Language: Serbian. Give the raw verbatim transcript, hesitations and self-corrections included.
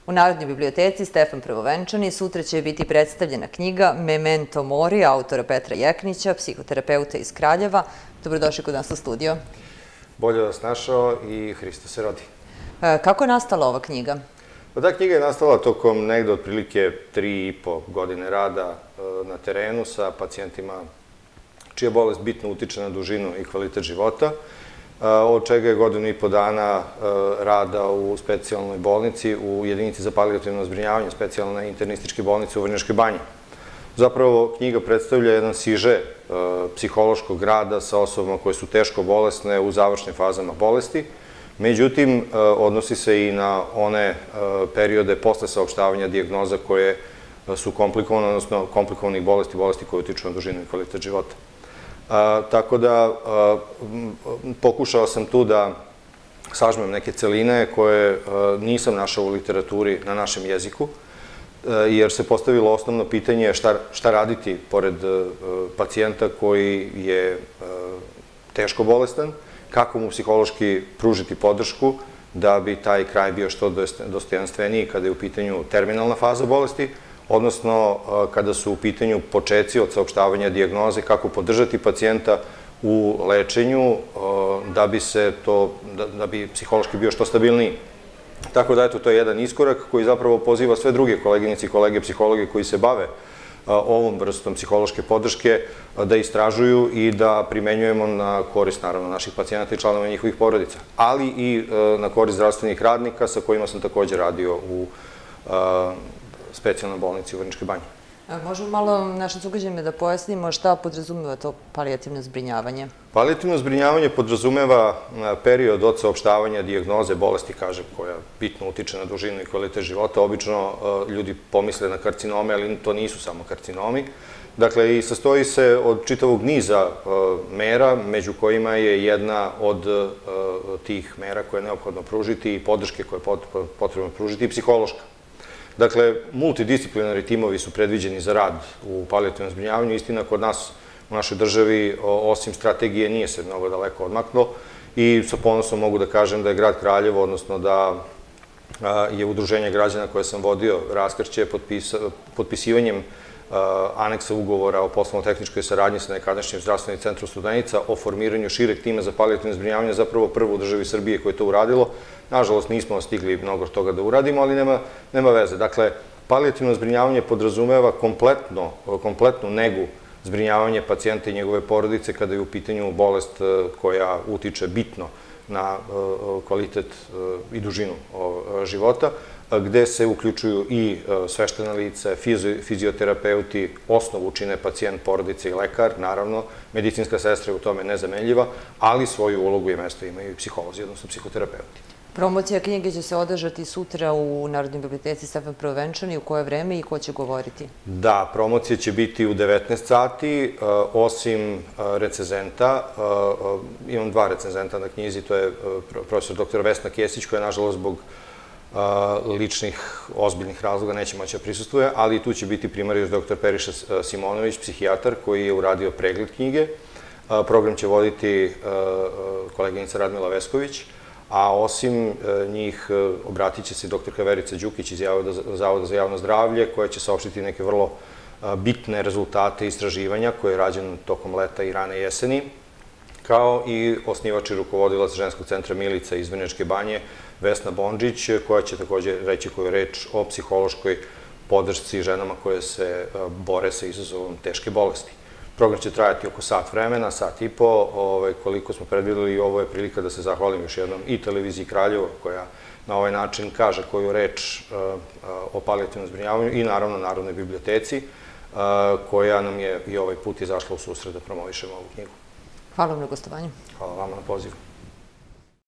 U Narodnoj biblioteci Stefan Prvovenčani sutra će biti predstavljena knjiga Memento Mori autora Petra Jeknića, psihoterapeuta iz Kraljeva. Dobrodošli kod nas u studio. Bolje vas našao i Hristo se rodi. Kako je nastala ova knjiga? Ta knjiga je nastala tokom negde otprilike tri i po godine rada na terenu sa pacijentima čija bolest bitno utiče na dužinu i kvalitet života, od čega je godinu i po dana rada u specijalnoj bolnici, u jedinici za palijativno zbrinjavanje specijalne internističke bolnice u Vrnjačkoj banji. Zapravo, knjiga predstavlja jedan siže psihološkog rada sa osobama koje su teško bolesne u završnim fazama bolesti. Međutim, odnosi se i na one periode posle saopštavanja dijagnoza koje su komplikovane, odnosno komplikovanih bolesti, bolesti koje utiču na dužinu i kvalitet života. Tako da, pokušao sam tu da sažmem neke celine koje nisam našao u literaturi na našem jeziku, jer se postavilo osnovno pitanje šta raditi pored pacijenta koji je teško bolestan, kako mu psihološki pružiti podršku da bi taj kraj bio što dostojanstveniji kada je u pitanju terminalna faza bolesti, odnosno kada su u pitanju počeci od saopštavanja dijagnoze, kako podržati pacijenta u lečenju da bi se to, da bi psihološki bio što stabilniji. Tako da, eto, to je jedan iskorak koji zapravo poziva sve druge koleginice i kolege psihologe koji se bave ovom vrstom psihološke podrške da istražuju i da primenjujemo na korist, naravno, naših pacijenata i članova njihovih porodica, ali i na korist zdravstvenih radnika sa kojima sam također radio u specijalnoj bolnici u Vrnjačkoj banji. Možemo malo našim sugrađanima da pojasnimo šta podrazumeva to palijativno zbrinjavanje? Palijativno zbrinjavanje podrazumeva period od saopštavanja dijagnoze bolesti, kažem, koja bitno utiče na dužinu i kvalitet života. Obično ljudi pomisle na karcinome, ali to nisu samo karcinomi. Dakle, i sastoji se od čitavog niza mera, među kojima je jedna od tih mera koje je neophodno pružiti i podrške koje je potrebno pružiti i psihološka. Dakle, multidisciplinarni timovi su predviđeni za rad u palijativnom zbrinjavanju. Istina, kod nas u našoj državi, osim strategije, nije se mnogo daleko odmaklo i sa ponosom mogu da kažem da je grad Kraljevo, odnosno da je udruženje građana koje sam vodio, Raskršće, potpisivanjem aneksa ugovora o poslovno-tehničkoj saradnji sa nekadašnjim zdravstvenim centrom Studenica o formiranju šireg tima za palijativno zbrinjavanje, zapravo prvo u državi Srbije koje je to uradilo. Nažalost, nismo stigli mnogo toga da uradimo, ali nema veze. Dakle, palijativno zbrinjavanje podrazumeva kompletnu negu zbrinjavanje pacijenta i njegove porodice kada je u pitanju bolest koja utiče bitno na kvalitet i dužinu života, gde se uključuju i sveštena lice, fizioterapeuti, osnovu čine pacijent, porodica i lekar, naravno, medicinska sestra je u tome nezamenljiva, ali svoju ulogu i mesto imaju i psiholozi, odnosno psihoterapeuti. Promocija knjige će se održati sutra u Narodnoj biblioteci Stefan Prvovenčani. U koje vreme i ko će govoriti? Da, promocija će biti u devetnaest sati, osim recenzenta. Imam dva recenzenta na knjizi, to je profesor doktor Vesna Kesić, koja je, nažalost, zbog ličnih, ozbiljnih razloga neće moći da prisustvuje, ali tu će biti primarijus doktor Periša Simonović, psihijatar, koji je uradio pregled knjige. Program će voditi koleginica Radmila Vesković, a osim njih obratit će se doktorka Verica Đukić iz Zavoda za javno zdravlje, koja će saopštiti neke vrlo bitne rezultate istraživanja koje je rađeno tokom leta i rane jeseni, kao i osnivač i rukovodilac ženskog centra Milica iz Vrnjačke banje, Vesna Bondžić, koja će također reći koju reč o psihološkoj podršci ženama koje se bore sa izazovom teške bolesti. Program će trajati oko sat vremena, sat i po, koliko smo predvideli, i ovo je prilika da se zahvalim još jednom i televiziji Kraljevo, koja na ovaj način kaže koju reč o palijativnom zbrinjavanju, i naravno Narodnoj biblioteci, koja nam je i ovaj put izašla u susret da promovišemo ovu knjigu. Hvala vam na gostovanju. Hvala vama na pozivu.